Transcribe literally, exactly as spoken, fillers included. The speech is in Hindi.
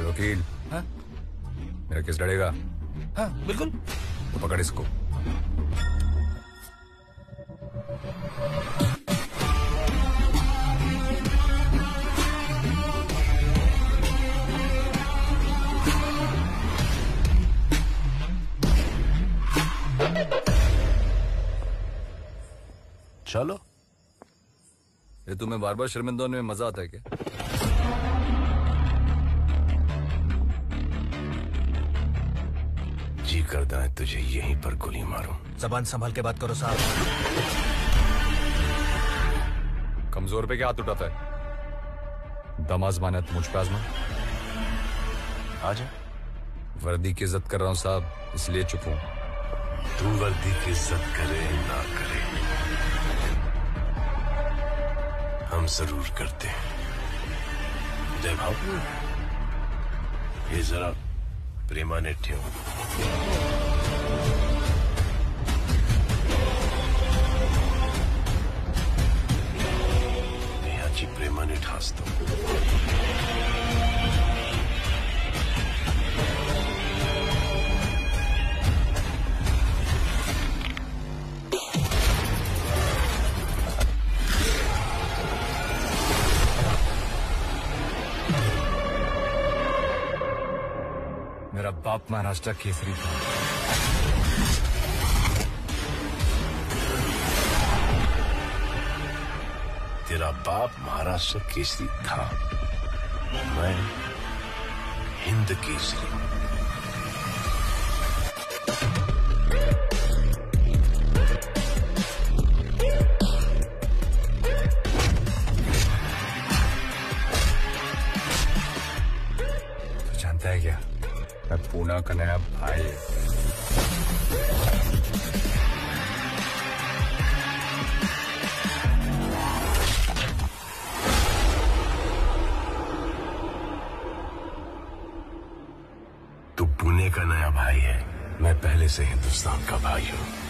वकील। हाँ मेरा केस लड़ेगा? हाँ बिल्कुल। तो पकड़ इसको। चलो। ये तुम्हें बार बार शर्मिंदा होने में मजा आता है क्या? जी करता है तुझे यहीं पर गोली मारूं। जबान संभाल के बात करो साहब। कमजोर पे क्या हाथ उठाता है? दम आजमाना है तो मुझ पे आजमा। आजा। वर्दी की इज्जत कर रहा हूं साहब, इसलिए चुप हूं। तू वर्दी की इज्जत करे ना करे, हम जरूर करते हैं। जय भाव, ये जरा प्रेमाने ठेव। याची प्रेमाने ठासतो। मेरा बाप महाराष्ट्र केसरी था। तेरा बाप महाराष्ट्र केसरी था, मैं हिंद केसरी। तो जानता है क्या, मैं पूना का नया भाई। तू पुणे का नया भाई है, मैं पहले से हिंदुस्तान का भाई हूं।